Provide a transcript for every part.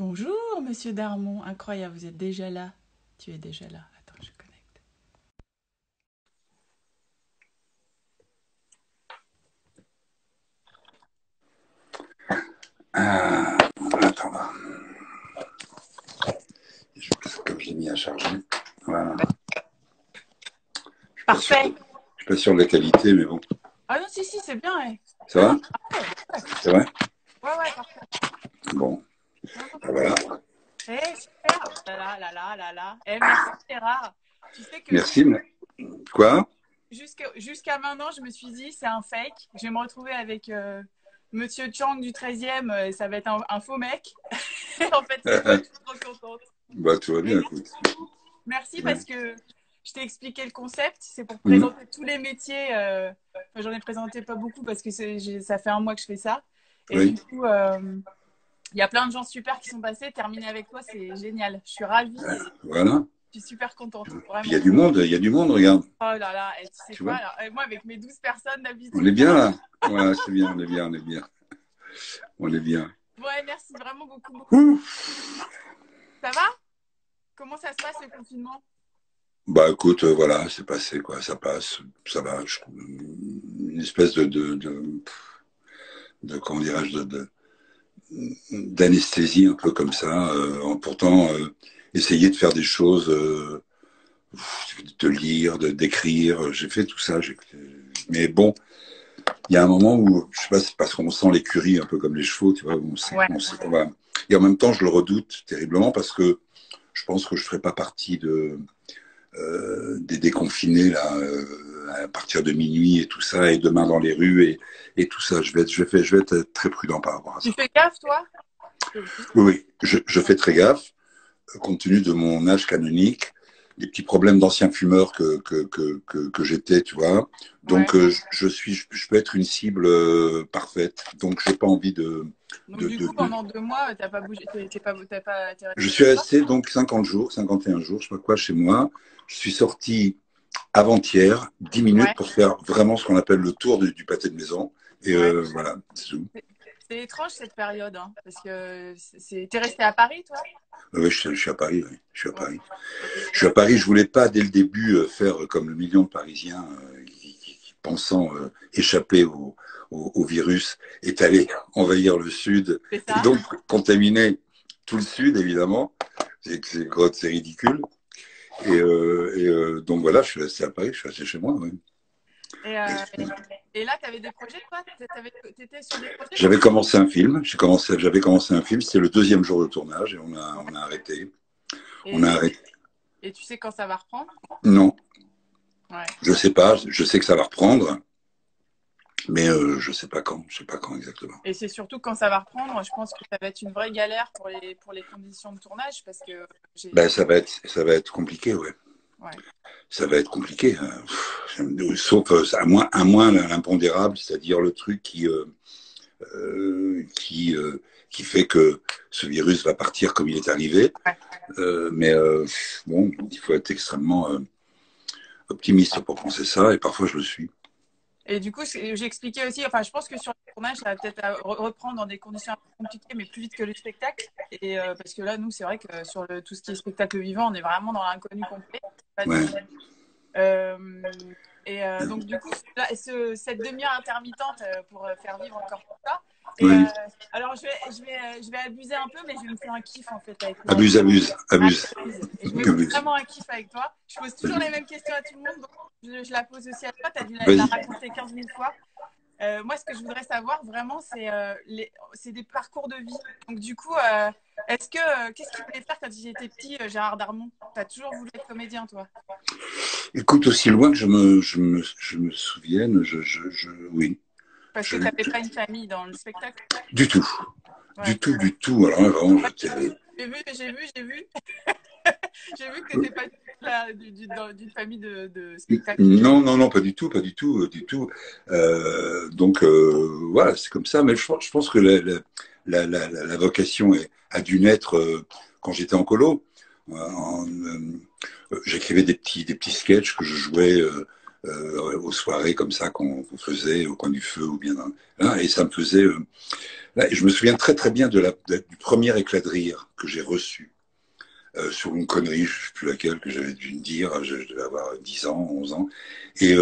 Bonjour, monsieur Darmon. Incroyable, vous êtes déjà là. Tu es déjà là. Attends, je connecte. Attends, là. Comme je l'ai mis à charger. Voilà. Parfait. Je suis pas sûr de la qualité, mais bon. Ah non, si, c'est bien. Ouais. Ça Non, va? non, parfait. C'est vrai? Ouais, parfait. Bon, Non, non, ben voilà. super. Là. Merci, c'est rare. Tu sais que Merci. Quoi? jusqu'à maintenant, je me suis dit, c'est un fake. Je vais me retrouver avec monsieur Chang du 13e. Ça va être un faux mec. En fait, c'est toi, je suis trop contente. Bah, tout va Et bien, écoute. merci Ouais. parce que je t'ai expliqué le concept. C'est pour Mhm. présenter tous les métiers. Enfin, j'en ai présenté pas beaucoup parce que ça fait un mois que je fais ça. Et Oui. du coup, il y a plein de gens super qui sont passés. Terminer avec toi, c'est génial. Je suis ravie et Voilà. je suis super contente. Puis Vraiment. il y a du monde, regarde. Oh là là, et tu sais Tu quoi? vois? Alors, moi, avec mes 12 personnes On est d'habitude, bien là. là. Voilà, c'est bien, on est bien, on est bien. On est bien. Ouais, merci vraiment beaucoup, beaucoup. Ouf. Ça va? Comment ça se passe le confinement? Bah écoute, voilà, c'est passé, quoi. Ça passe, ça va. Une espèce comment dirais-je, d'anesthésie un peu comme ça, en pourtant essayer de faire des choses, de lire, d'écrire. J'ai fait tout ça. Mais bon, il y a un moment où, je sais pas, c'est parce qu'on sent l'écurie un peu comme les chevaux, tu vois, Ouais. on sait qu'on va. Et en même temps, je le redoute terriblement parce que je pense que je ferai pas partie des déconfinés là, à partir de minuit et tout ça, et demain dans les rues et tout ça. Je vais être très prudent par rapport à Tu ça. fais gaffe, toi? Oui, oui, je fais très gaffe, compte tenu de mon âge canonique, des petits problèmes d'ancien fumeur que j'étais, tu vois. Ouais. Donc, je peux être une cible parfaite. Donc, j'ai pas envie Donc, du coup, pendant 2 mois, t'as pas bougé, t'es Je resté suis chez toi? resté donc 50 jours, 51 jours, je sais pas quoi, chez moi. Je suis sorti avant-hier, 10 minutes Ouais, pour faire vraiment ce qu'on appelle le tour du pâté de maison. Et ouais. voilà, c'est tout. C'est c'est étrange cette période, hein, parce que t'es resté à Paris, toi? Oui, je suis à Paris, oui. Je suis à Ouais. Paris. Et Je suis à ouais, Paris, je voulais pas dès le début faire comme le million de Parisiens qui pensant échapper au virus, est allé envahir le sud c'est et ça. donc contaminer tout le sud, évidemment. C'est ridicule. Donc voilà, je suis resté à Paris, je suis resté chez moi. Ouais. Et, euh, et là, t'avais des projets, toi? T'étais sur des projets J'avais pendant. commencé un film, j'avais commencé un film, c'était le deuxième jour de tournage et Ouais. on a arrêté. On a Et, arrêté. et tu sais quand ça va reprendre? Non, Ouais. je sais pas, je sais que ça va reprendre, mais je sais pas quand exactement. Et c'est surtout quand ça va reprendre, je pense que ça va être une vraie galère pour les conditions de tournage, parce que Ben, j'ai. ça va être compliqué, ouais. Ouais. Ça va être compliqué, hein. Sauf à moins l'impondérable, c'est-à-dire le truc euh, qui, euh, qui fait que ce virus va partir comme il est arrivé. Ouais. Mais bon, il faut être extrêmement optimiste pour penser ça, et parfois je le suis. Et du coup, j'ai expliqué aussi, enfin, je pense que sur le tournage, ça va peut-être reprendre dans des conditions un peu compliquées, mais plus vite que le spectacle. Et parce que là, nous, c'est vrai que sur tout ce qui est spectacle vivant, on est vraiment dans l'inconnu complet. Pas Ouais. Euh, donc, du coup, là, cette demi-heure intermittente pour faire vivre encore tout ça. Et Oui. alors, je vais abuser un peu, mais je vais me faire un kiff en fait avec toi. Abuse. Et je me fais Abuse. vraiment un kiff avec toi. Je pose toujours les mêmes questions à tout le monde, donc je la pose aussi à toi. Tu as dû la Vas-y. raconter 15 000 fois. Moi, ce que je voudrais savoir vraiment, c'est des parcours de vie. Donc, du coup, qu'est-ce qu'il voulait faire quand il était petit, Gérard Darmon? Tu as toujours voulu être comédien, toi? Écoute, aussi loin que je me souvienne, oui. Parce que Je, tu n'avais pas une famille dans le spectacle? du tout. Ouais. Du tout. Alors là, vraiment, Ouais, j'étais. j'ai vu. J'ai vu que tu n'étais pas d'une famille de spectacle. Non, pas du tout, pas du tout, du tout. Donc, voilà, c'est comme ça. Mais je pense que la vocation a dû naître quand j'étais en colo. J'écrivais des petits sketchs que je jouais aux soirées comme ça qu'on faisait au coin du feu ou bien là, et ça me faisait. Là, et je me souviens très très bien du premier éclat de rire que j'ai reçu sur une connerie, je ne sais plus laquelle, que j'avais dû me dire. Je devais avoir 10 ans, 11 ans, et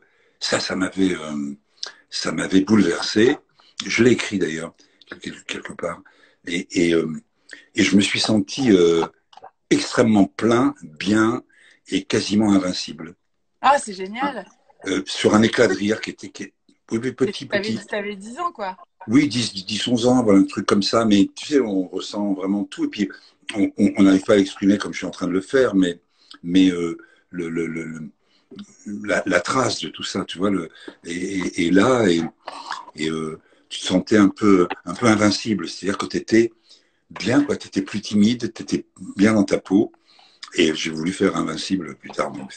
ça m'avait bouleversé. Je l'ai écrit d'ailleurs quelque part, et, euh, et je me suis senti extrêmement plein, bien et quasiment invincible. Ah, c'est génial. Sur un éclat de rire oui, oui, petit, petit. T'avais 10 ans, quoi. Oui, 10, 11 ans, voilà, un truc comme ça. Mais tu sais, on ressent vraiment tout. Et puis, on n'arrive pas à l'exprimer comme je suis en train de le faire, mais le, le, le, la trace de tout ça, tu vois, et là, tu te sentais un peu invincible. C'est-à-dire que tu étais bien, quoi. Tu étais plus timide, tu étais bien dans ta peau. Et j'ai voulu faire invincible plus tard. Donc,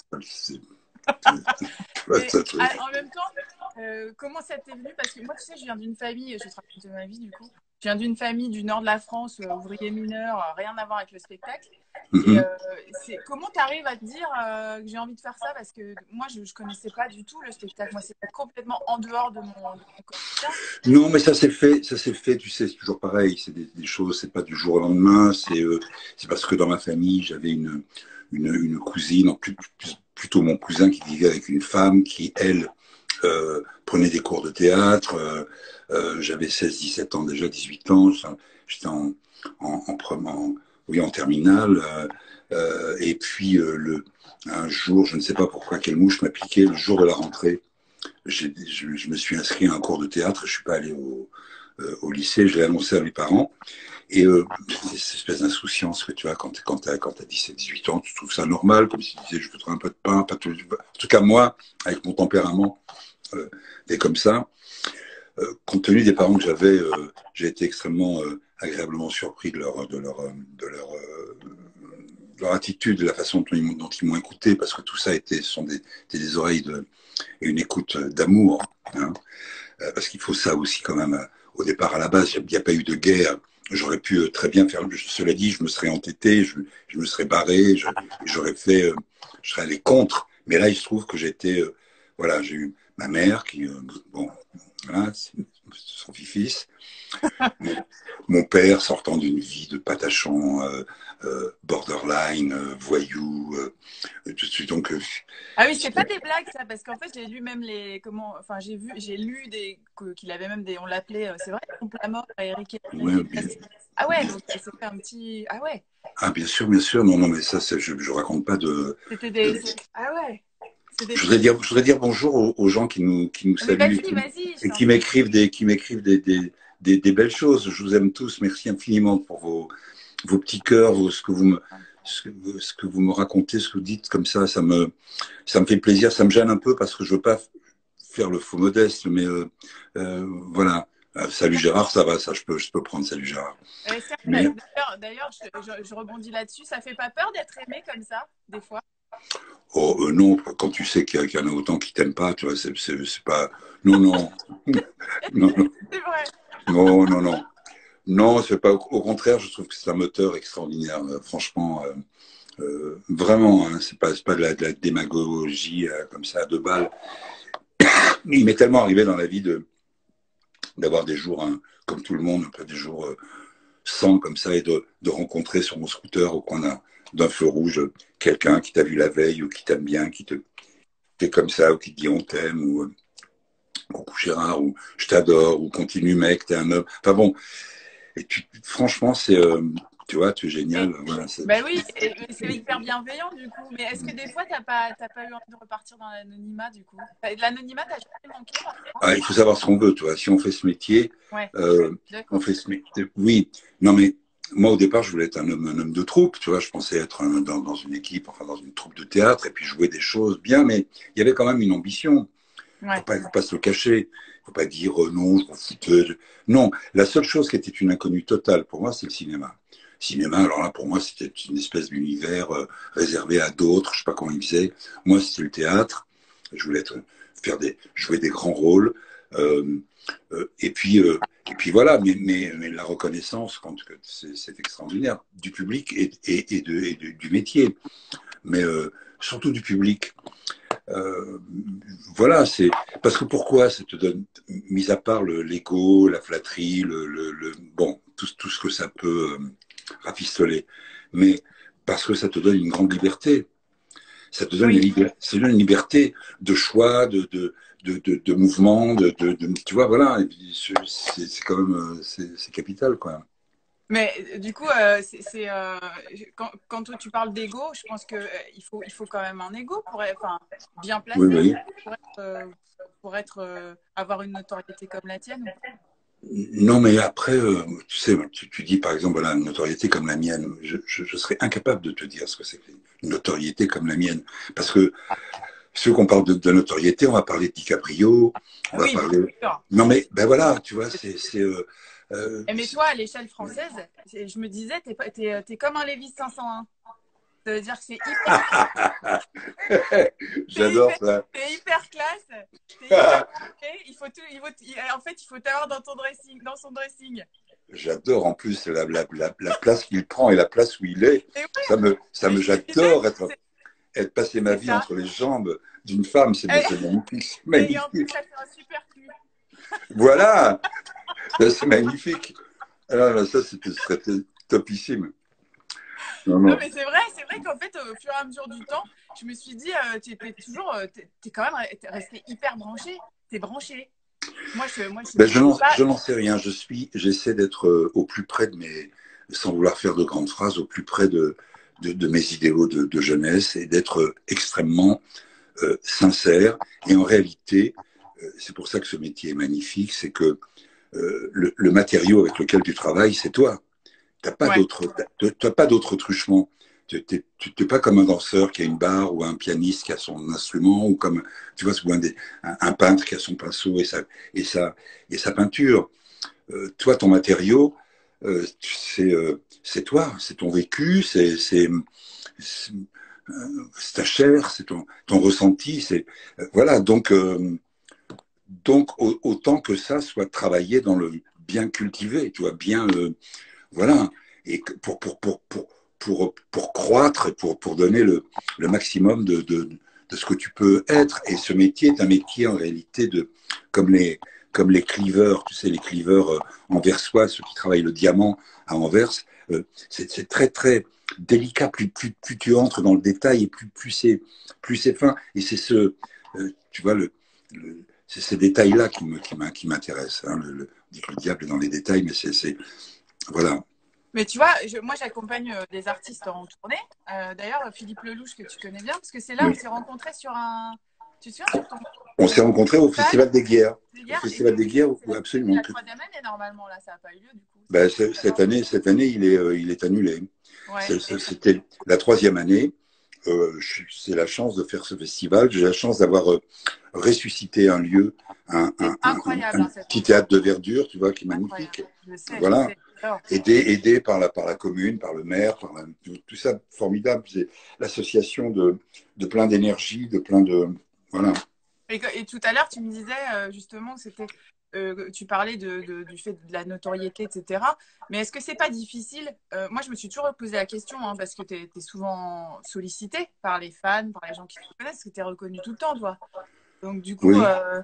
Mais en même temps, comment ça t'est venu? Parce que moi, tu sais, je viens d'une famille, je vais te raconter ma vie du coup. Je viens d'une famille du nord de la France, ouvrier mineur, rien à voir avec le spectacle. Et Mhm. comment tu arrives à te dire que j'ai envie de faire ça? Parce que moi, je ne connaissais pas du tout le spectacle. Moi, c'est complètement en dehors de mon quotidien. Non, mais ça s'est fait, tu sais, c'est toujours pareil. C'est des choses, c'est pas du jour au lendemain. C'est parce que dans ma famille, j'avais une cousine, plutôt mon cousin qui vivait avec une femme qui, elle, prenait des cours de théâtre. J'avais 16, 17 ans déjà, 18 ans. J'étais oui, en terminale. Et puis, un jour, je ne sais pas pourquoi, quelle mouche m'a piqué le jour de la rentrée. Je me suis inscrit à un cours de théâtre. Je suis pas allé au lycée. Je l'ai annoncé à mes parents. Et cette espèce d'insouciance que tu as quand tu as 17, 18 ans, tu trouves ça normal, comme si tu disais, je voudrais un peu de pain. Pas tout, en tout cas, moi, avec mon tempérament, et comme ça, compte tenu des parents que j'avais, j'ai été extrêmement agréablement surpris de leur attitude, de la façon dont ils m'ont écouté, parce que tout ça sont des oreilles et une écoute d'amour. Hein, parce qu'il faut ça aussi quand même. Au départ, à la base, il n'y a pas eu de guerre. J'aurais pu très bien faire. Cela dit, je me serais entêté, je me serais barré, j'aurais fait, je serais allé contre. Mais là, il se trouve que voilà, j'ai eu ma mère qui, bon, voilà, c'est son fils. Mon, mon père sortant d'une vie de patachon, borderline, voyou, tout de suite. Donc, Ah oui, c'est pas des blagues ça, parce qu'en fait j'ai lu même enfin j'ai lu qu'il avait même on l'appelait, c'est vrai, pompe la mort à Eric et ouais, Ah ouais, donc c'était un petit, ah ouais, ah, bien sûr, bien sûr. Non, non, mais ça, je raconte pas c'était de- ah ouais, c'est des, je voudrais dire bonjour aux gens qui nous mais saluent vas-y, je et t'en prie. qui m'écrivent des belles choses. Je vous aime tous. Merci infiniment pour vos petits cœurs, ce que vous me racontez, ce que vous dites comme ça me fait plaisir. Ça me gêne un peu parce que je veux pas faire le faux modeste, mais voilà. Salut Gérard, ça va, ça je peux prendre. Salut Gérard. Certes, Mais d'ailleurs, je rebondis là-dessus, ça fait pas peur d'être aimé comme ça, des fois? oh, non, quand tu sais qu'il y en a autant qui t'aiment pas, tu vois, c'est pas. Non, non, non, non, C'est vrai. non, non, non. Non, c'est pas. Au contraire, je trouve que c'est un moteur extraordinaire. Franchement, vraiment, hein, c'est pas de la démagogie comme ça à deux balles. Il m'est tellement arrivé dans la vie d'avoir des jours, hein, comme tout le monde, un peu des jours sans comme ça et de rencontrer sur mon scooter au coin d'un feu rouge quelqu'un qui t'a vu la veille ou qui t'aime bien, qui te fait comme ça ou qui te dit on t'aime ou coucou Gérard ou je t'adore ou continue mec, t'es un homme. Enfin bon, et franchement, tu vois, tu es génial. Voilà, Ben oui, et c'est hyper bienveillant du coup. Mais est-ce que des fois, t'as pas eu envie de repartir dans l'anonymat du coup? L'anonymat, t'as jamais manqué parfois? il faut savoir ce qu'on veut, tu vois. Si on fait ce métier, Ouais, euh, on d'accord. fait ce métier. Oui, non mais moi au départ, je voulais être un homme de troupe, tu vois. Je pensais être dans une équipe, enfin dans une troupe de théâtre et puis jouer des choses bien, mais il y avait quand même une ambition. Ouais. Faut pas se le cacher. Faut pas dire non, je m'en foutais. Non, la seule chose qui était une inconnue totale pour moi, c'est le cinéma. Cinéma, alors là, pour moi, c'était une espèce d'univers réservé à d'autres. Je sais pas comment ils faisaient. Moi, c'était le théâtre. Je voulais jouer des grands rôles. Euh, et puis voilà. Mais la reconnaissance, c'est extraordinaire du public du métier, mais surtout du public. Euh, voilà, c'est parce que pourquoi ça te donne, mis à part l'ego, la flatterie, bon, tout ce que ça peut rafistoler, mais parce que ça te donne une grande liberté. Ça te donne, Oui. ça te donne une liberté de choix, de mouvement, tu vois, voilà. C'est quand même, c'est capital, quoi. Mais du coup, quand toi, tu parles d'ego, je pense que il faut quand même un ego pour enfin, bien Oui, placé oui. pour être avoir une notoriété comme la tienne ou pas? Non, mais après, tu sais, tu dis par exemple, voilà, une notoriété comme la mienne. Je serais incapable de te dire ce que c'est une notoriété comme la mienne. Parce que ceux qu'on parle de notoriété, on va parler de DiCaprio, on Ah va oui, bien parler. sûr. Non, mais ben voilà, tu vois, Mais toi, à l'échelle française, je me disais, t'es comme un Lévis 501. Ça veut dire que c'est hyper, t'es J'adore hyper, ça. t'es hyper classe, t'es hyper complet. En fait, il faut t'avoir dans ton dressing, dans son dressing. J'adore en plus la place qu'il prend et la place où il est. Et Ça me je me disais, j'adore être passé ma c'est vie ça. entre les jambes d'une femme. Et, C'est magnifique. et en plus, Magnifique. ça fait un super cul. Voilà, c'est magnifique. Alors là, ça, ce serait topissime. Non, Non, non. mais c'est vrai qu'en fait, au fur et à mesure du temps, je me suis dit, tu étais toujours, t'es quand même resté hyper branché. T'es branché. Moi, Ben, je sais pas. je n'en sais rien. J'essaie d'être au plus près sans vouloir faire de grandes phrases, au plus près de mes idéaux de jeunesse et d'être extrêmement sincère. Et en réalité, c'est pour ça que ce métier est magnifique, c'est que le matériau avec lequel tu travailles, c'est toi. Ouais, T'as pas d'autre truchement. T'es pas comme un danseur qui a une barre ou un pianiste qui a son instrument ou comme, tu vois, un peintre qui a son pinceau et et sa peinture. Toi, ton matériau, c'est toi, c'est ton vécu, c'est ta chair, c'est ton ressenti. Voilà. Donc autant que ça soit travaillé dans le bien cultivé, tu vois, bien voilà. Et pour croître et pour donner le maximum de ce que tu peux être. Et ce métier est un métier en réalité comme comme les cleavers, tu sais, les cleavers anversois, ceux qui travaillent le diamant à Anvers. C'est très, très délicat. Plus tu entres dans le détail et plus c'est fin. Et c'est tu vois, c'est ces détails-là qui m'intéressent. Hein. On dit que le diable est dans les détails, mais voilà. mais tu vois, moi, j'accompagne des artistes en tournée. D'ailleurs, Philippe Lelouch, que tu connais bien, parce que c'est là où on Oui. s'est rencontrés sur un. Tu te souviens sur On s'est ton rencontrés au festival Festival des Guerres. Au hier. Et Festival des Guerres, c'est absolument. la troisième année, normalement, là, ça n'a pas eu lieu, du coup. Ben, cette année, il est annulé. Ouais. C'était la troisième année. C'est la chance de faire ce festival. J'ai la chance d'avoir ressuscité un lieu, C'est incroyable, un hein, cette petit ambiance. théâtre de verdure, tu vois, qui est Incroyable. magnifique. Je Voilà. sais. Alors, Aidé par la commune, par le maire, tout ça formidable. C'est l'association de plein d'énergie, de plein de. Voilà. et tout à l'heure, tu me disais justement que c'était. Tu parlais du fait de la notoriété, etc. Mais est-ce que c'est pas difficile? Moi, je me suis toujours posé la question, hein, parce que tu es souvent sollicité par les fans, par les gens qui te connaissent, parce que tu es reconnu tout le temps, toi. Donc, du coup, Oui.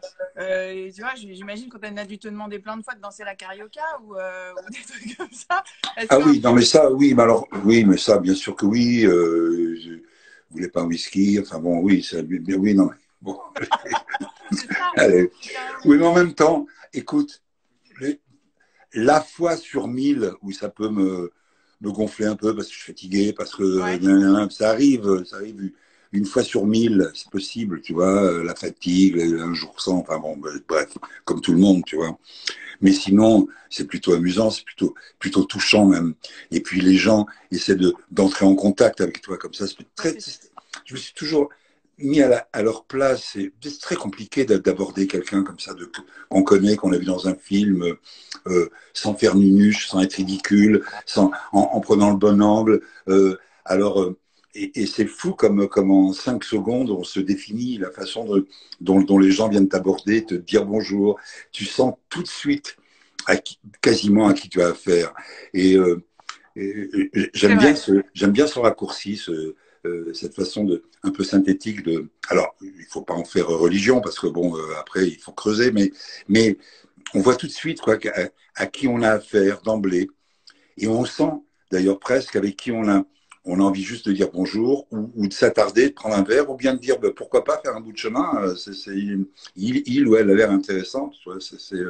tu vois, j'imagine qu'on a dû te demander plein de fois de danser la carioca ou des trucs comme ça. Est-ce Ah qu'un oui, non jour, mais ça, oui, mais alors, oui, mais ça, bien sûr que oui. Je voulais pas un whisky, enfin bon, oui, ça, bien, oui, non, mais bon, c'est ça, allez. est-ce qu'un Oui, jour, mais en même temps, écoute, les- la fois sur 1000 où ça peut me gonfler un peu parce que je suis fatigué, parce que ouais, ça arrive une fois sur 1000, c'est possible, tu vois, la fatigue, un jour sans, enfin bon, bref, comme tout le monde, tu vois. Mais sinon, c'est plutôt amusant, c'est plutôt touchant même. Et puis les gens essaient d'entrer en contact avec toi comme ça. ça c'est sûr. Je me suis toujours mis à leur place. C'est très compliqué d'aborder quelqu'un comme ça, qu'on connaît, qu'on a vu dans un film, sans faire nunuche, sans être ridicule, en prenant le bon angle. Alors, et c'est fou comme en 5 secondes, on se définit la façon dont les gens viennent t'aborder, te dire bonjour. Tu sens tout de suite quasiment à qui tu as affaire. Et, C'est vrai. j'aime bien ce raccourci, cette façon un peu synthétique de. Alors, il faut pas en faire religion parce que bon, après il faut creuser, mais on voit tout de suite quoi à qui on a affaire d'emblée, et on sent d'ailleurs presque avec qui on a envie juste de dire bonjour ou de s'attarder, de prendre un verre, ou bien de dire bah, pourquoi pas faire un bout de chemin. Il ou elle a l'air intéressante. Tu vois,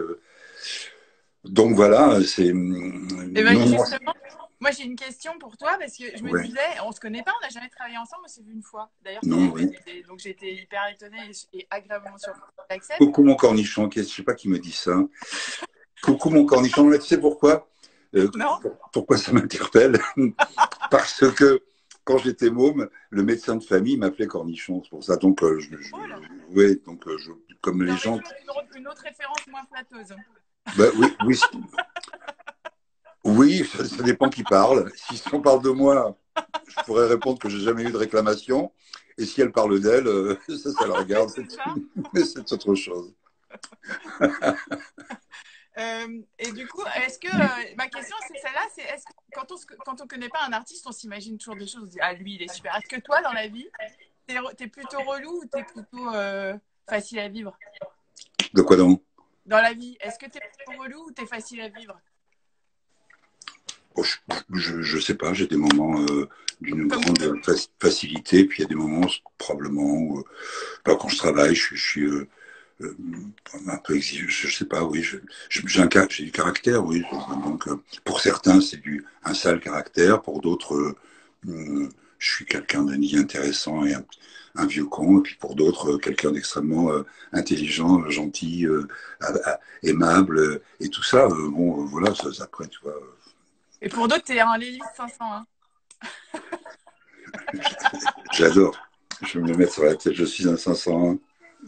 donc voilà, c'est Et ben non, justement, moi j'ai une question pour toi parce que je me ouais, disais, on se connaît pas, on n'a jamais travaillé ensemble, on s'est vu une fois. D'ailleurs, non, oui. donc j'ai été hyper étonnée et agréablement surprise que tu acceptes. Coucou mon cornichon, je sais pas qui me dit ça. Coucou mon cornichon, tu sais pourquoi Non? pourquoi ça m'interpelle? Parce que quand j'étais môme, le médecin de famille m'appelait cornichon. C'est pour ça. Donc, Oh là, ouais, donc comme les j'aurais gens. cru une autre référence moins flatteuse. Bah, oui, oui, oui, ça dépend qui parle. Si on parle de moi, je pourrais répondre que j'ai jamais eu de réclamation. Et si elle parle d'elle, ça la regarde. C'est ça. C'est autre chose. Et du coup, est-ce que ma question c'est celle-là, c'est est-ce que quand on connaît pas un artiste, on s'imagine toujours des choses, on se dit ah lui il est super. Est-ce que toi dans la vie, t'es plutôt relou ou t'es plutôt facile à vivre? De quoi donc? Dans la vie, est-ce que t'es plutôt relou ou t'es facile à vivre? Oh, je sais pas, j'ai des moments d'une Comme grande facilité, puis il y a des moments probablement où, bah, quand je travaille, je suis euh, un peu exigeant, je sais pas, oui, j'ai du caractère, oui. Donc, pour certains, c'est un sale caractère, pour d'autres, je suis quelqu'un d'un intéressant et un vieux con, et puis pour d'autres, quelqu'un d'extrêmement intelligent, gentil, aimable, et tout ça. Bon, voilà, ça, après, tu vois. et pour d'autres, t'es un Lilith 501. J'adore. Je vais me le mettre sur la tête. Je suis un 501.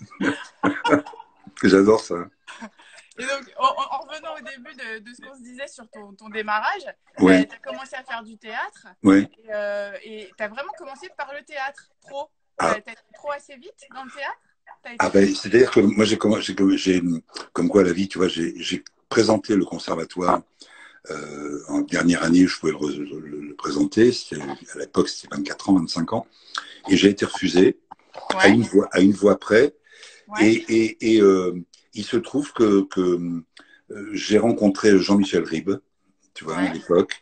J'adore ça. Et donc, en revenant au début de ce qu'on se disait sur ton démarrage, Ouais, t'as commencé à faire du théâtre ouais. et t'as vraiment commencé par le théâtre pro. Ah, T'as été pro assez vite dans le théâtre? T'as ah été... ben, c'est-à-dire que moi, comme quoi la vie, tu vois, j'ai présenté le conservatoire en dernière année, je pouvais le présenter. À l'époque, c'était 24 ans, 25 ans. Et j'ai été refusé Ouais, à une voix près. ouais, Il se trouve que j'ai rencontré Jean-Michel Ribes, tu vois, à ouais, l'époque,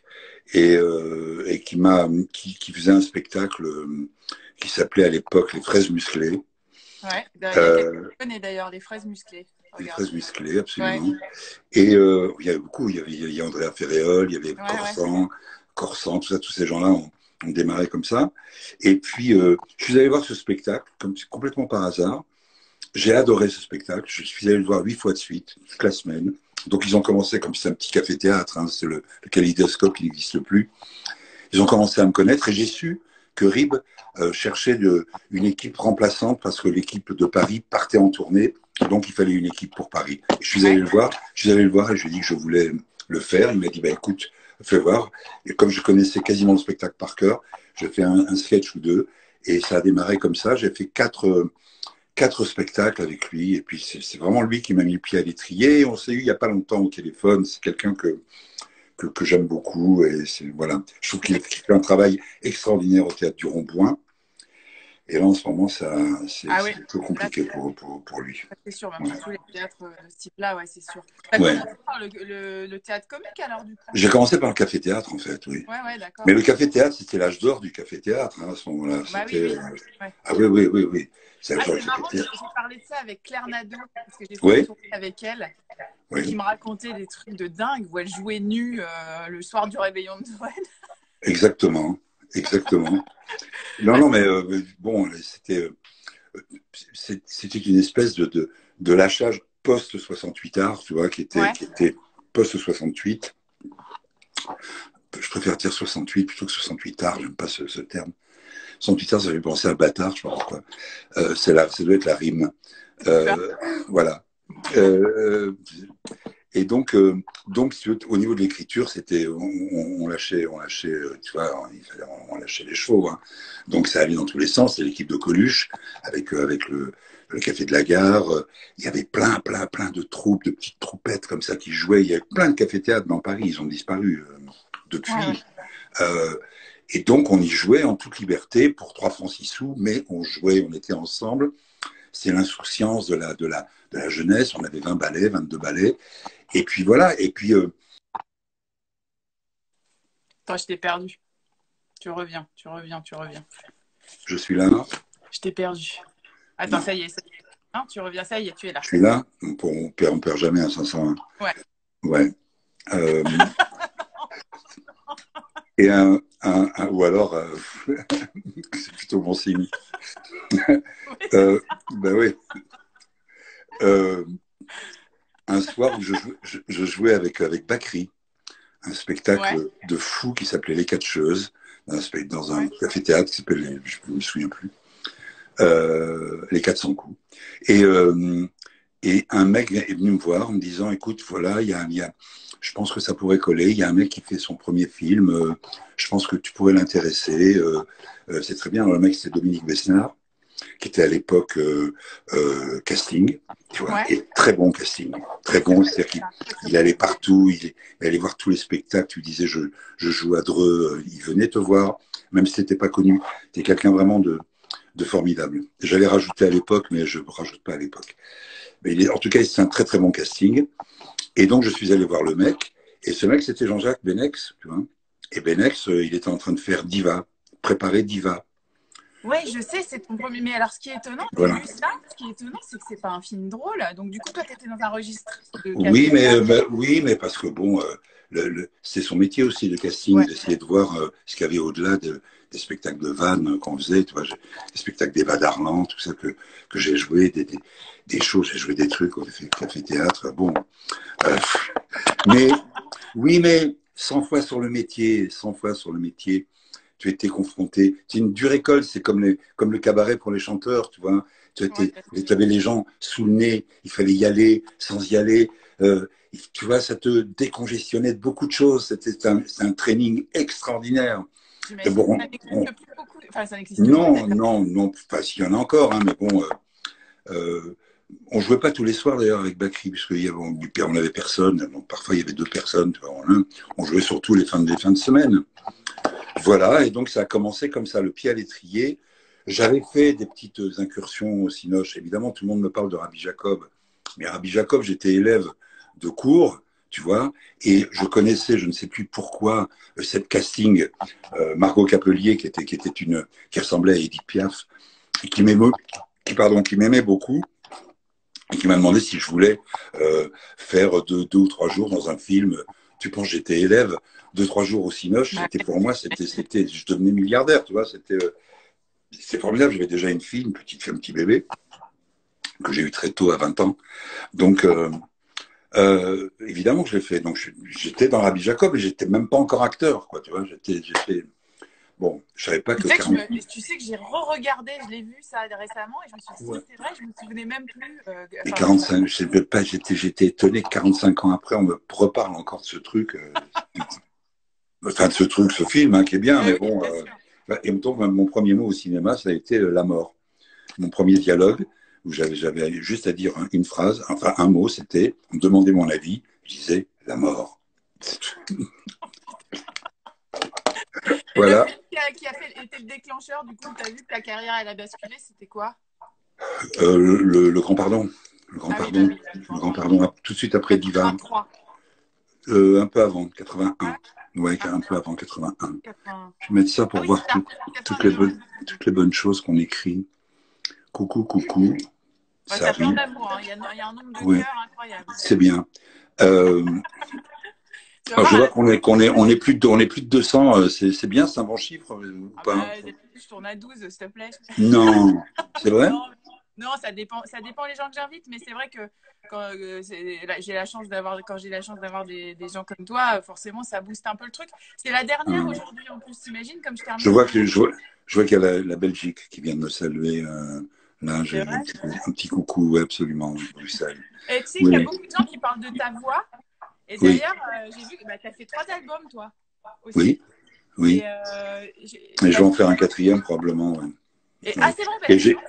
et qui faisait un spectacle qui s'appelait à l'époque Les Fraises Musclées. ouais. Il y a quelques Euh, personnes d'ailleurs, les fraises musclées. les Regarde. Fraises Musclées, Ouais, absolument. Et il y avait beaucoup, il y a Andrea Ferréol, il y avait ouais, ouais. Corsan, tout ça, tous ces gens-là ont démarré comme ça. Et puis, je suis allé voir ce spectacle, complètement par hasard. J'ai adoré ce spectacle. Je suis allé le voir 8 fois de suite, toute la semaine. Donc, ils ont commencé comme c'est un petit café-théâtre, hein, c'est le Kaléidoscope qui n'existe plus. Ils ont commencé à me connaître et j'ai su que Rib cherchait une équipe remplaçante parce que l'équipe de Paris partait en tournée. Donc, il fallait une équipe pour Paris. Et Ouais. je suis allé le voir et je lui ai dit que je voulais le faire. Il m'a dit, bah, écoute, fais voir. Et comme je connaissais quasiment le spectacle par cœur, j'ai fait un sketch ou deux et ça a démarré comme ça. J'ai fait quatre spectacles avec lui. Et puis, c'est vraiment lui qui m'a mis le pied à l'étrier. On s'est eu il n'y a pas longtemps au téléphone. C'est quelqu'un que j'aime beaucoup. Et voilà. Je trouve qu'il fait un travail extraordinaire au théâtre du Rond-Point. Et là, en ce moment, c'est Ah oui, un peu là, compliqué pour lui. c'est sûr, même Ouais. sur tous les théâtres de ce type-là, ouais, c'est sûr. T'as Ouais. commencé par le théâtre comique alors, du coup? J'ai commencé par le café-théâtre, en fait, oui. Ouais, ouais, d'accord. Mais le café-théâtre, c'était l'âge d'or du café-théâtre, hein, à ce moment-là. Bah oui, C'était. oui. Ouais. Ah oui, oui, oui, oui. C'est Ah, le c'est marrant, café-théâtre. j'ai parlé de ça avec Claire Nadeau, parce que j'ai fait une Oui, tournée avec elle, et qui oui. me racontait des trucs de dingue, où elle jouait nue le soir du réveillon de Noël. Exactement. Exactement. Non, Ah, non, mais bon, c'était une espèce de lâchage post-68 art, tu vois, ouais, qui était post-68. Je préfère dire 68 plutôt que 68 art, j'aime pas ce terme. 68 art, ça fait penser à bâtard, je sais pas pourquoi. Ça doit être la rime. super. Euh, voilà. Euh, et donc au niveau de l'écriture, c'était, on lâchait, tu vois, on lâchait les chevaux. Hein. Donc ça allait dans tous les sens. C'est l'équipe de Coluche avec le café de la gare. Il y avait plein de troupes, de petites troupettes comme ça qui jouaient. Il y avait plein de cafés-théâtres dans Paris. Ils ont disparu Ouais, ouais. depuis. Euh, Et donc, on y jouait en toute liberté pour 3 francs 6 sous, mais on jouait, on était ensemble. C'est l'insouciance de la jeunesse. On avait 20 ballets, 22 ballets. Et puis voilà. Et puis, Attends, je t'ai perdu. Tu reviens, tu reviens, tu reviens. je suis là. Je t'ai perdu. Attends, ça y est. Non, tu reviens, ça y est, tu es là. Je suis là. On perd jamais à 501. Ouais. Ouais. Et ou alors, c'est plutôt bon signe. Ben oui. Un soir où je jouais avec Bakri, un spectacle de fou qui s'appelait Les Catcheuses, dans un café-théâtre qui s'appelait, je ne me souviens plus, Les 400 coups. Et un mec est venu me voir en me disant, écoute, voilà, je pense que ça pourrait coller, il y a un mec qui fait son premier film, je pense que tu pourrais l'intéresser, c'est très bien. Alors, le mec, c'est Dominique Besnard, qui était à l'époque casting, tu vois, et très bon casting, très bon, c'est-à-dire qu'il allait partout, il allait voir tous les spectacles, tu disais je joue à Dreux, il venait te voir, même si t'étais pas connu, t'es quelqu'un vraiment de formidable. J'allais rajouter à l'époque, mais je ne rajoute pas à l'époque. Mais en tout cas, c'est un très très bon casting, et donc je suis allé voir le mec, et ce mec c'était Jean-Jacques Benex, tu vois, et Benex, il était en train de faire Diva, préparer Diva. Oui, je sais, c'est ton premier. Mais alors, ce qui est étonnant, voilà. ce qui est étonnant, c'est que c'est pas un film drôle. Donc, du coup, toi, tu étais dans un registre de casting. Oui, mais parce que bon, c'est son métier aussi, le casting, d'essayer de voir ce qu'il y avait au-delà des spectacles de vannes qu'on faisait, tu vois, des spectacles d'Eva Darlan, tout ça que j'ai joué, des shows, j'ai joué des trucs au café-théâtre. Bon, mais oui, mais 100 fois sur le métier, 100 fois sur le métier. Tu étais confronté. C'est une dure école, c'est comme le cabaret pour les chanteurs, tu vois. Tu avais les gens sous le nez, il fallait y aller sans y aller. Tu vois, ça te décongestionnait de beaucoup de choses. C'est un training extraordinaire. Bon, ça n'existe plus beaucoup. Enfin, ça n'existe non. Enfin, s'il y en a encore, hein, mais bon. On jouait pas tous les soirs d'ailleurs avec Bakri, puisqu'on n'avait personne. Donc, parfois, il y avait 2 personnes. Tu vois, on jouait surtout les fins de semaine. Voilà, et donc ça a commencé comme ça, le pied à l'étrier. J'avais fait des petites incursions au Cinoche. Évidemment, tout le monde me parle de Rabbi Jacob. Mais Rabbi Jacob, j'étais élève de cours, tu vois, et je connaissais, je ne sais plus pourquoi, cette casting, Margot Capelier, qui ressemblait à Edith Piaf, et qui m'aimait beaucoup, et qui m'a demandé si je voulais faire 2 ou 3 jours dans un film. Tu penses, j'étais élève, 2-3 jours au Cinoche, pour moi, je devenais milliardaire, tu vois, c'est formidable. J'avais déjà une fille, un petit bébé, que j'ai eu très tôt, à 20 ans. Donc, évidemment que je l'ai fait. Donc, j'étais dans Rabbi Jacob et j'étais même pas encore acteur, quoi, tu vois. Bon, je savais pas que. Tu sais que j'ai re-regardé, je l'ai vu ça récemment et je me suis dit, c'est vrai, je me souvenais même plus. Et 45, je sais pas, j'étais étonné que 45 ans après, on me reparle encore de ce truc. Enfin, de ce film, hein, qui est bien, mais bon. Et donc, mon premier mot au cinéma, ça a été la mort. Mon premier dialogue, où j'avais juste à dire une phrase, enfin un mot, c'était, on me demandait mon avis, je disais la mort. Voilà. Le film qui a été le déclencheur, du coup, tu as vu que ta carrière, elle a basculé, c'était quoi? Le Grand Pardon. Le Grand Pardon. Le Grand Pardon, tout de suite après Diva. Un peu avant, 81. Ouais, un peu avant 81. Je vais mettre ça pour voir toutes les bonnes choses qu'on écrit. Coucou. Ça plein d'amour, hein. Il y a un nombre de cœurs incroyable. C'est bien. Alors, je vois on est plus de 200. C'est bien, c'est un bon chiffre ou pas? Je tourne à 12, s'il te plaît. Non, c'est vrai? Non, ça dépend les gens que j'invite, mais c'est vrai que quand j'ai la chance d'avoir des gens comme toi, forcément ça booste un peu le truc. C'est la dernière aujourd'hui en plus, t'imagines comme je termine. Je vois qu'il y a la Belgique qui vient de me saluer. Là, j'ai un petit coucou, ouais, absolument, Bruxelles. Et tu sais qu'il y a beaucoup de gens qui parlent de ta voix. Et d'ailleurs, j'ai vu que tu as fait 3 albums, toi. Aussi. Oui. Et je vais en faire un 4e probablement. Ouais. C'est bon.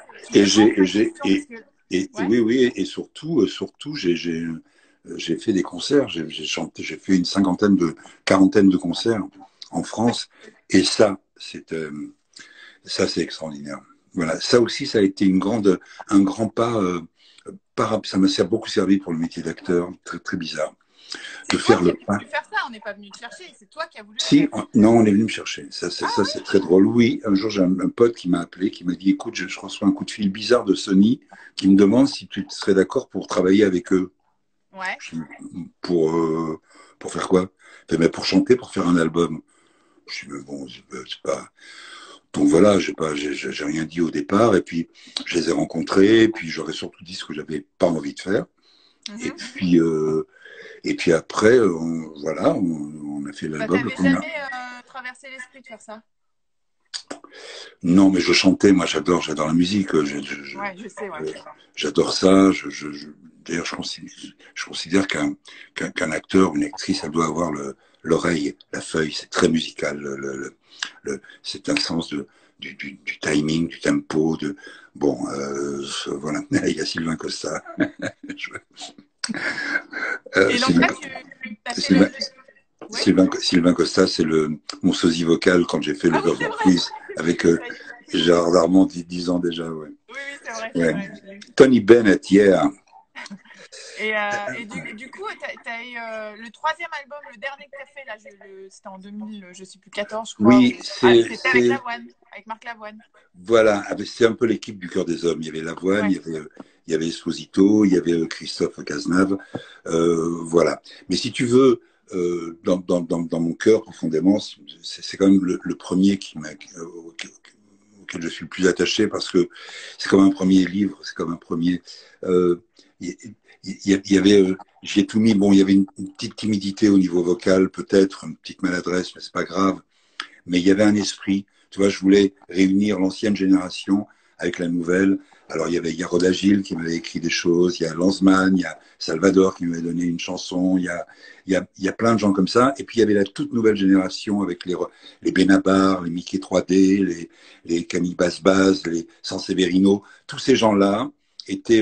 Et surtout, j'ai fait des concerts. J'ai fait une quarantaine de concerts en France. Et ça, Ça, c'est extraordinaire. Voilà, ça aussi, ça a été un grand pas. Ça m'a beaucoup servi pour le métier d'acteur, très, très bizarre. C'est De toi faire qui le as pas. voulu faire ça, on n'est pas venu te chercher, c'est toi qui as voulu le Si, faire. non, on est venu me chercher. Ça, Ah c'est très drôle. Oui, un jour, j'ai un pote qui m'a appelé, qui m'a dit, écoute, je reçois un coup de fil bizarre de Sony qui me demande si tu serais d'accord pour travailler avec eux. ouais. Ouais. Je dis, pour faire quoi? Il fait, mais pour chanter, pour faire un album. Je dis, mais bon, c'est pas. Donc voilà, j'ai rien dit au départ, et puis je les ai rencontrés, et puis j'aurais surtout dit ce que j'avais pas envie de faire. Et puis après, voilà, on a fait Ça l'album. t'avait jamais traversé l'esprit de faire ça? Non, mais je chantais, moi j'adore la musique. Ouais, je sais, ouais. J'adore ça. D'ailleurs, je considère qu'un acteur, une actrice, elle doit avoir l'oreille, la feuille, c'est très musical. C'est un sens du timing, du tempo. Bon, voilà, il y a Sylvain Costa. Et donc Sylvain, là, tu as fait Sylvain, Oui. Sylvain Costa, c'est mon sosie vocal quand j'ai fait le Ah oui, Burger c'est vrai. Quiz avec Gérard Darmon, 10 ans déjà. Ouais. Oui, oui, c'est vrai, c'est Ouais. vrai. Tony Bennett, hier. Et du coup, tu as eu le troisième album, le dernier que tu as fait, là, c'était en 2000, je sais plus, 14, je crois. Oui, c'était avec Lavoine, avec Marc Lavoine. Voilà, c'est un peu l'équipe du Cœur des Hommes. Il y avait Lavoine, Ouais. il y avait Esposito, il y avait Christophe Cazenave. Voilà. Mais si tu veux, dans mon cœur, profondément, c'est quand même le premier auquel je suis le plus attaché parce que c'est comme un premier livre, c'est comme un premier. Il y avait, j'y ai tout mis. Bon, il y avait une petite timidité au niveau vocal, peut-être, une petite maladresse, mais c'est pas grave. Mais il y avait un esprit. Tu vois, je voulais réunir l'ancienne génération avec la nouvelle. Alors, il y a Rod Agile qui m'avait écrit des choses, il y a Lanzmann, il y a Salvador qui m'avait donné une chanson, il y a plein de gens comme ça. Et puis, il y avait la toute nouvelle génération avec les Benabar, les Mickey 3D, les Camille Basse-Basse, les Sanseverino. Tous ces gens-là étaient,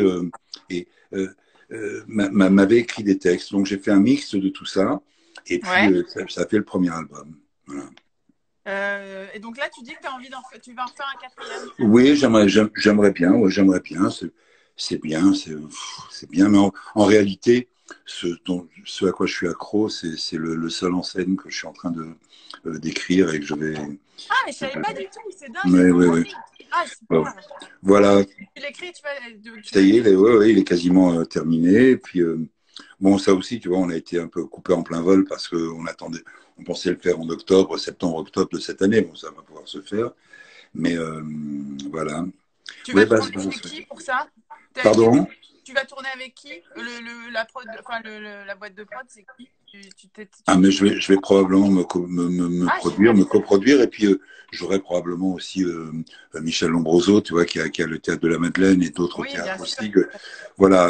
m'avaient écrit des textes. Donc, j'ai fait un mix de tout ça. Et puis, Ouais. ça a fait le premier album. Voilà. Et donc là, tu dis que tu vas en faire un quatrième. Oui, j'aimerais bien. Ouais, j'aimerais bien. C'est bien, c'est bien. Mais en réalité, ce à quoi je suis accro, c'est le seul en scène que je suis en train d'écrire et que je vais. Ah, mais je savais pas du tout. C'est dingue. Oui, oui, oui. Ah, super. Voilà. Tu l'écris, Ça y est, il est quasiment terminé. Et puis, bon, ça aussi, tu vois, on a été un peu coupé en plein vol parce on pensait le faire en octobre, septembre-octobre de cette année. Bon, ça va pouvoir se faire. Mais voilà. Tu Ouais, vas tourner avec qui pour ça? Pardon? Tu vas tourner avec qui? La prod, enfin, la boîte de prod, c'est qui? Ah, mais je vais probablement me produire, me coproduire, et puis j'aurai probablement aussi Michel Lombroso, tu vois, qui a le théâtre de la Madeleine et d'autres théâtres aussi. Voilà.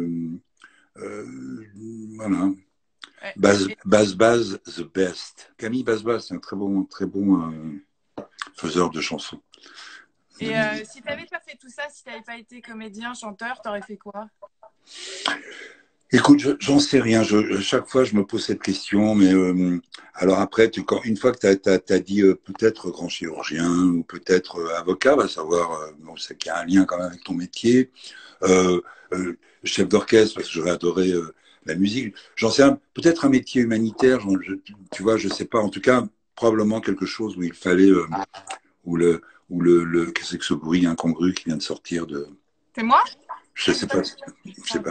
Voilà. Ouais. Baz, the best. Camille Baz, c'est un très bon faiseur de chansons. Et si tu n'avais pas fait tout ça, si tu n'avais pas été comédien, chanteur, tu aurais fait quoi? Écoute, j'en sais rien. Chaque fois, je me pose cette question. Mais alors après, une fois que tu as dit peut-être grand chirurgien ou peut-être avocat, va savoir, bon, c'est qu'il y a un lien quand même avec ton métier. Chef d'orchestre, parce que j'aurais adoré la musique. J'en sais peut-être un métier humanitaire. Tu vois, je sais pas. En tout cas, probablement quelque chose où il fallait qu'est-ce que c'est que ce bruit incongru qui vient de sortir de. C'est moi? Je sais pas. Je sais pas.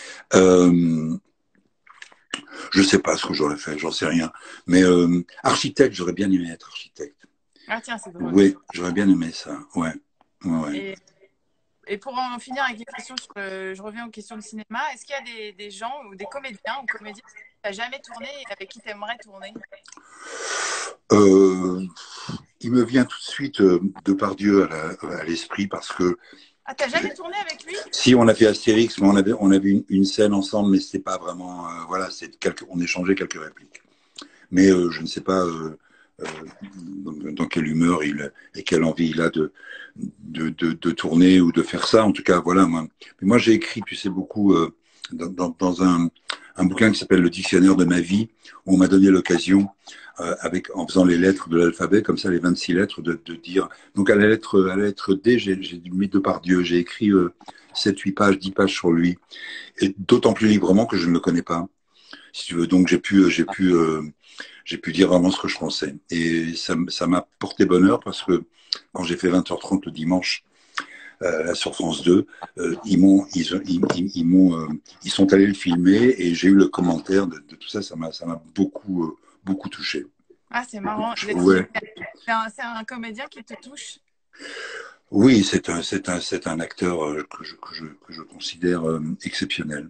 Je sais pas ce que j'aurais fait, j'en sais rien. Mais architecte, j'aurais bien aimé être architecte. Ah tiens, c'est drôle. Oui, j'aurais bien aimé ça. Ouais. Et pour en finir avec les questions, je reviens aux questions de cinéma. Est-ce qu'il y a des gens ou des comédiens ou comédiennes que tu n'as jamais tourné et avec qui tu aimerais tourner? Il me vient tout de suite Depardieu à l'esprit parce que. Ah, t'as jamais tourné avec lui? Si, on a fait Astérix, mais on avait une scène ensemble, mais c'était pas vraiment. Voilà, on échangeait quelques répliques. Mais je ne sais pas dans quelle humeur et quelle envie il a de tourner ou de faire ça. En tout cas, voilà. Moi j'ai écrit, tu sais, beaucoup dans un bouquin qui s'appelle Le dictionnaire de ma vie, où on m'a donné l'occasion, en faisant les lettres de l'alphabet, comme ça, les 26 lettres, de dire. Donc, à la lettre D, j'ai mis Depardieu. J'ai écrit 7, 8 pages, 10 pages sur lui. Et d'autant plus librement que je ne le connais pas, si tu veux. Donc, j'ai pu dire vraiment ce que je pensais. Et ça m'a porté bonheur parce que quand j'ai fait 20h30 le dimanche, sur France 2, ils sont allés le filmer et j'ai eu le commentaire de tout ça. Ça m'a beaucoup, beaucoup touché. Ah, c'est marrant. Ouais. C'est un comédien qui te touche? Oui, c'est un acteur que je considère exceptionnel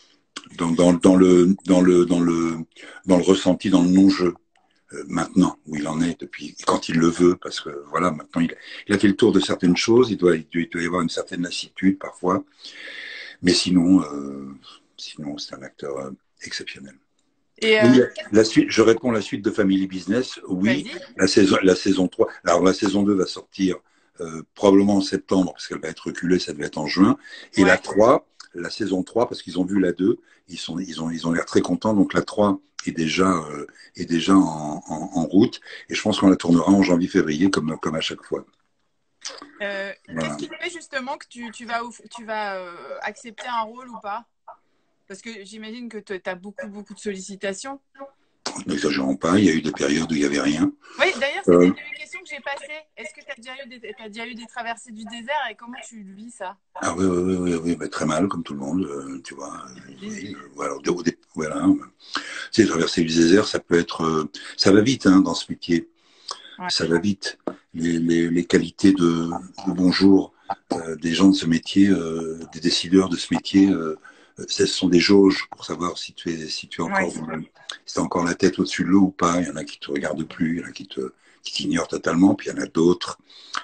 dans le ressenti, dans le non-jeu. Maintenant, où il en est, depuis quand il le veut, parce que voilà, maintenant il a fait le tour de certaines choses, il doit y avoir une certaine lassitude parfois, mais sinon c'est un acteur exceptionnel. Et Oui, la suite, je réponds la suite de Family Business, oui, la saison 3, alors la saison 2 va sortir probablement en septembre, parce qu'elle va être reculée, ça devait être en juin, et ouais. la saison 3, parce qu'ils ont vu la 2, ils ont l'air très contents, donc la 3 est déjà en route, et je pense qu'on la tournera en janvier-février, comme à chaque fois. Voilà. Qu'est-ce qui fait justement que tu vas accepter un rôle ou pas? Parce que j'imagine que tu as beaucoup de sollicitations. N'exagérons pas, il y a eu des périodes où il n'y avait rien. Oui, d'ailleurs, c'était une question que j'ai passée. Est-ce que tu as déjà eu des traversées du désert et comment tu vis ça? Ah oui, bah, très mal, comme tout le monde, tu vois. Voilà, voilà. Tu sais, traverser du désert, ça peut être, ça va vite dans ce métier. Ouais. Ça va vite. Les qualités de bonjour des gens de ce métier, des décideurs de ce métier, ce sont des jauges pour savoir si tu es encore, si t'as encore la tête au-dessus de l'eau ou pas. Il y en a qui te regardent plus, il y en a qui t'ignorent totalement, puis il y en a d'autres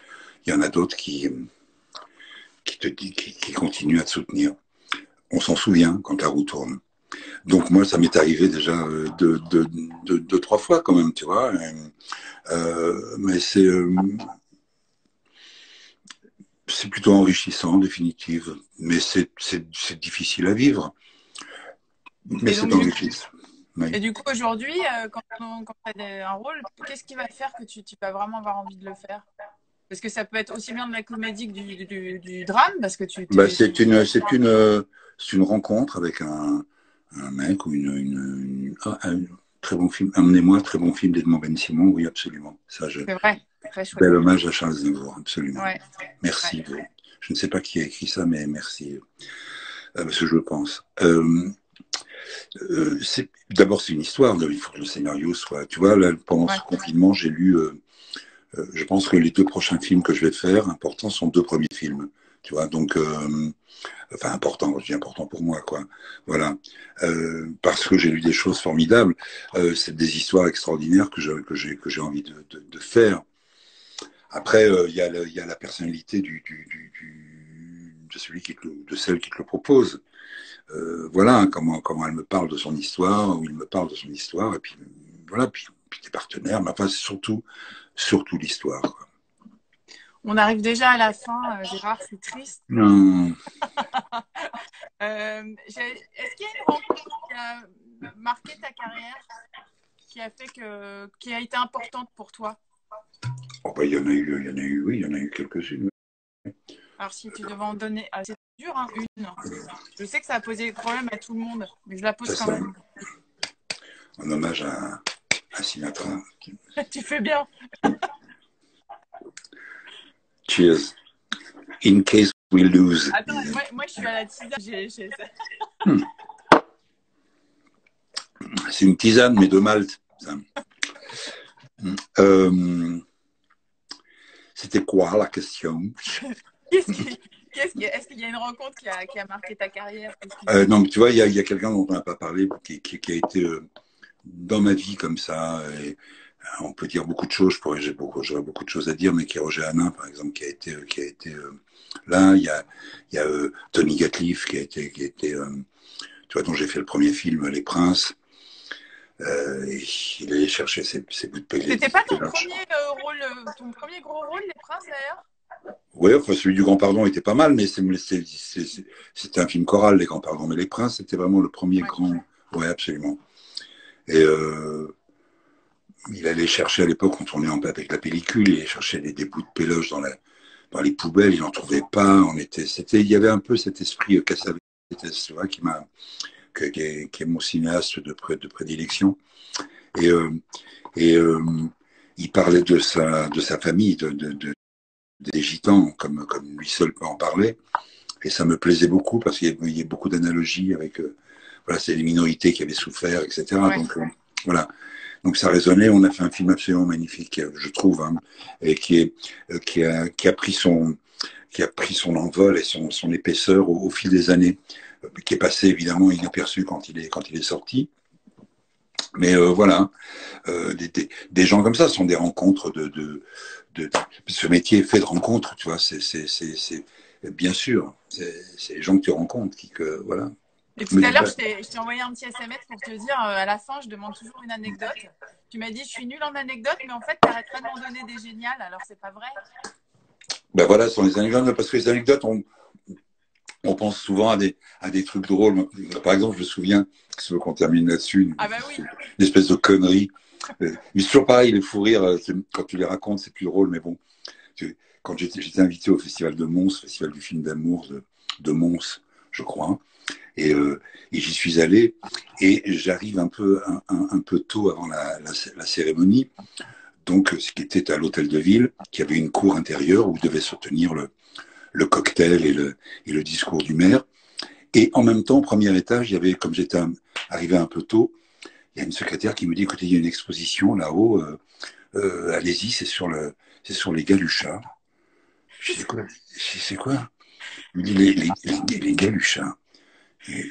qui continuent à te soutenir. On s'en souvient quand la roue tourne. Donc moi, ça m'est arrivé déjà deux, trois fois quand même, tu vois. Mais c'est plutôt enrichissant, en définitive. Mais c'est difficile à vivre. Mais c'est enrichissant. Oui. Et du coup, aujourd'hui, quand tu as un rôle, qu'est-ce qui va faire que tu vas vraiment avoir envie de le faire? Parce que ça peut être aussi bien de la comédie que du drame, parce que c'est une rencontre avec un mec ou un très bon film. Amenez-moi, très bon film d'Edmond Ben-Simon, oui, absolument. C'est vrai, très chouette. Bel hommage à Charles Aznavour, absolument. Ouais. Merci. Ouais. Je ne sais pas qui a écrit ça, mais merci. Parce que je le pense. D'abord, c'est une histoire. Il faut que le scénario soit. Tu vois, là, pendant ce confinement, j'ai lu. Je pense que les 2 prochains films que je vais faire, importants, sont 2 premiers films. Tu vois, donc, enfin, important, je dis important pour moi, quoi. Voilà. Parce que j'ai lu des choses formidables. C'est des histoires extraordinaires que j'ai envie de faire. Après, il y a la personnalité de celle qui te le propose. Voilà, comment elle me parle de son histoire, ou il me parle de son histoire, et puis voilà, puis tes partenaires, mais enfin, c'est surtout l'histoire, quoi. On arrive déjà à la fin, Gérard, c'est triste. Non. Est-ce qu'il y a une rencontre qui a marqué ta carrière, qui a été importante pour toi? Oh, bah, il y en a eu quelques-unes. Alors, si tu devais en donner, c'est dur, hein, une. Je sais que ça a posé problème à tout le monde, mais je la pose quand même. En hommage à Sinatra. Tu fais bien. Cheers. In case we lose. Attends, moi je suis à la tisane. C'est une tisane, mais de Malte. C'était quoi la question? Est-ce qu'il y a une rencontre qui a marqué ta carrière? Non, mais tu vois, il y a quelqu'un dont on n'a pas parlé, qui a été dans ma vie comme ça. Et on peut dire beaucoup de choses, j'aurais beaucoup de choses à dire, mais qui est Roger Hanin, par exemple, qui a été là. Il y a Tony Gatliff, qui a été tu vois, dont j'ai fait le premier film, Les Princes. Il allait chercher ses bouts de pellet. C'était pas ton premier gros rôle, Les Princes, d'ailleurs? Oui, enfin, celui du Grand Pardon était pas mal, mais c'était un film choral, Les Grands Pardons. Mais Les Princes, c'était vraiment le premier grand Ouais, absolument. Et il allait chercher à l'époque, on tournait avec la pellicule, il allait chercher des bouts de péloche dans les poubelles, il n'en trouvait pas. Il y avait un peu cet esprit Cassavetes, tu vois, qui est mon cinéaste de prédilection. Et, et il parlait de sa famille, des gitans, comme lui seul peut en parler. Et ça me plaisait beaucoup parce qu'il y avait beaucoup d'analogies avec, voilà, c'est les minorités qui avaient souffert, etc. Ouais. Donc, voilà. Donc ça résonnait. On a fait un film absolument magnifique, je trouve, hein, et qui a pris son envol et son épaisseur au fil des années, qui est passé évidemment inaperçu quand il est sorti. Mais voilà, des gens comme ça sont des rencontres ce métier est fait de rencontres, tu vois. C'est bien sûr, c'est les gens que tu rencontres voilà. Et tout Mais à l'heure, je t'ai envoyé un petit SMS pour te dire, à la fin, je demande toujours une anecdote. Tu m'as dit, je suis nulle en anecdotes, mais en fait, tu n'arrêtes pas de m'en donner des géniales, alors c'est pas vrai. ben voilà, ce sont les anecdotes, parce que les anecdotes, on pense souvent à des trucs drôles. Par exemple, je me souviens, si tu veux qu'on termine là-dessus, Ah bah oui. une espèce de connerie. Mais c'est toujours pareil, les fous rires, quand tu les racontes, c'est plus drôle, mais bon. Quand j'étais invité au Festival de Mons, Festival du film d'amour de Mons, je crois, et, euh, et j'y suis allé, et j'arrive un peu tôt avant la cérémonie, donc ce qui était à l'hôtel de ville, qui avait une cour intérieure où devait se tenir le cocktail et le discours du maire. Et en même temps, au premier étage, il y avait, comme j'étais arrivé un peu tôt, il y a une secrétaire qui me dit, écoutez, il y a une exposition là-haut, allez-y, c'est sur les Galuchas. Je sais quoi? C'est quoi? Il me dit les Galuchas. Et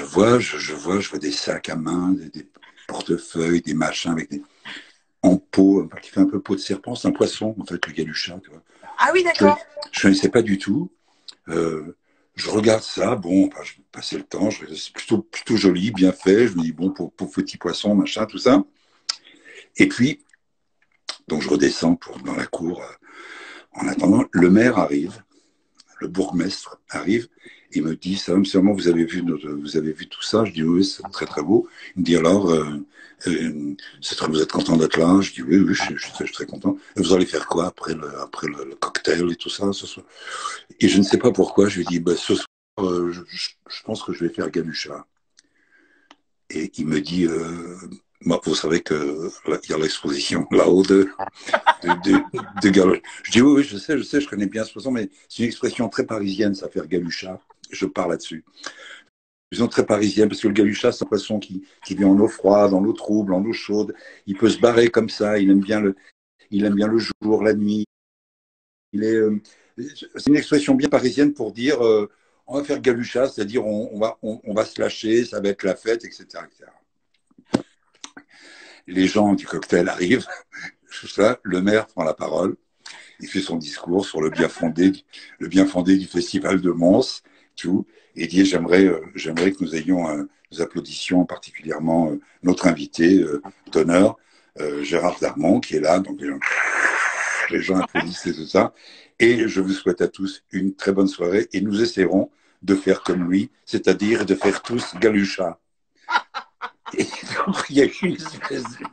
je vois des sacs à main, des portefeuilles, des machins avec des en peau, qui fait un peu peau de serpent. C'est un poisson, en fait, le Galuchin. Tu vois. Ah oui, d'accord. Je ne connaissais pas du tout. Je regarde ça, bon, enfin, je passais le temps, c'est plutôt joli, bien fait. Je me dis, bon, pour petit poisson, machin, tout ça. Et puis, donc je redescends dans la cour. En attendant, le maire arrive, le bourgmestre arrive, il me dit, ça, sûrement vous avez vu tout ça. Je dis oui, c'est très très beau. Il me dit alors, vous êtes content d'être là? Je dis oui, oui, je suis très content. Et vous allez faire quoi après le cocktail et tout ça ce soir? Et je ne sais pas pourquoi, je lui dis, bah, ce soir, je pense que je vais faire Galucha. Et il me dit, bah, vous savez que il y a l'exposition là-haut de Galucha. Je dis oui, oui, je sais, je connais bien ce poisson, mais c'est une expression très parisienne, ça, faire Galucha. Je parle là-dessus. Une expression très parisienne, parce que le Galucha, c'est un poisson qui vit en eau froide, en eau trouble, en eau chaude. Il peut se barrer comme ça, il aime bien le jour, la nuit. C'est une expression bien parisienne pour dire on va faire Galucha, c'est-à-dire on va se lâcher, ça va être la fête, etc., etc. Les gens du cocktail arrivent, ça, le maire prend la parole, il fait son discours sur le bien fondé du festival de Mons, tout, et dit j'aimerais que nous applaudissions particulièrement notre invité d'honneur, Gérard Darmon, qui est là, donc les gens applaudissent et tout ça. Et je vous souhaite à tous une très bonne soirée et nous essaierons de faire comme lui, c'est-à-dire de faire tous Galucha. Et donc, il y a eu une espèce de...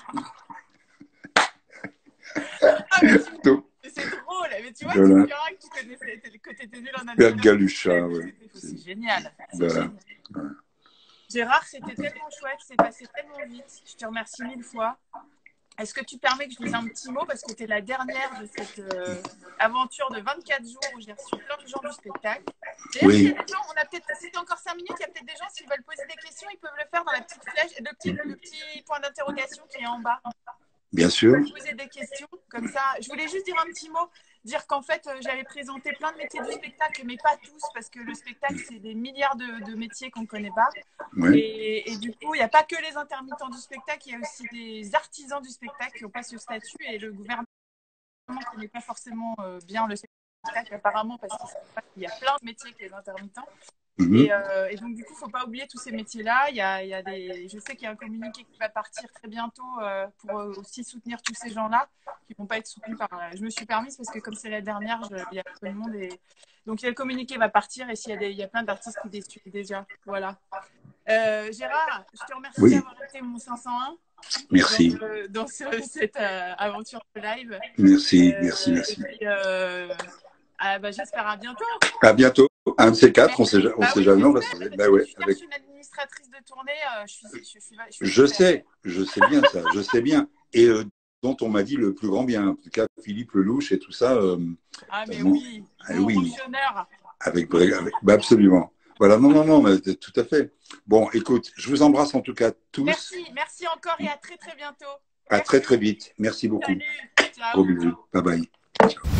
Ah, mais Donc, c'est drôle. Mais tu vois, voilà. tu diras que tu connaissais, que tu étais nul en Faire anecdote. Galucha, ouais. C'est génial. C'est Voilà. génial. Voilà. Gérard, c'était tellement chouette, c'est passé tellement vite. Je te remercie mille fois. Est-ce que tu permets que je dise un petit mot parce que tu es la dernière de cette aventure de 24 jours où j'ai reçu plein de gens du spectacle. D'ailleurs, Oui. s'il y a des gens, on a peut-être, si t'as encore 5 minutes, il y a peut-être des gens, s'ils veulent poser des questions, ils peuvent le faire dans la petite flèche, le petit point d'interrogation qui est en bas. Bien sûr. Ils peuvent poser des questions comme ça. Je voulais juste dire un petit mot, dire qu'en fait, j'avais présenté plein de métiers du spectacle, mais pas tous, parce que le spectacle, c'est des milliards de métiers qu'on ne connaît pas. Ouais. Et du coup, il n'y a pas que les intermittents du spectacle, il y a aussi des artisans du spectacle qui n'ont pas ce statut et le gouvernement ne connaît pas forcément bien le spectacle apparemment parce qu'il y a plein de métiers que les intermittents. Et donc, du coup, il ne faut pas oublier tous ces métiers-là. Je sais qu'il y a un communiqué qui va partir très bientôt pour aussi soutenir tous ces gens-là qui ne vont pas être soutenus par... Je me suis permise parce que comme c'est la dernière, il y a peu de monde. Donc, le communiqué va partir et il y a plein d'artistes qui déçus déjà. Voilà. Gérard, je te remercie Oui, d'avoir été mon 501 merci. dans cette aventure de live. Merci, merci, Et merci. puis, bah, j'espère à bientôt. À bientôt. Un de ces quatre, on Bah sait oui, jamais. j'espère, parce Bah que ouais, tu avec. cherches une administratrice de tournée. Je suis Je super. sais bien ça, je sais bien. Et dont on m'a dit le plus grand bien. En tout cas, Philippe Lelouch et tout ça. Ah, mais Bon, oui, mon oui, rochonneur. bah absolument. Voilà, non, non, non, mais tout à fait. Bon, écoute, je vous embrasse en tout cas tous. Merci encore et à très très bientôt. À très Merci. très vite. Merci beaucoup. Salut. Gros Ciao. bisous. Bye bye.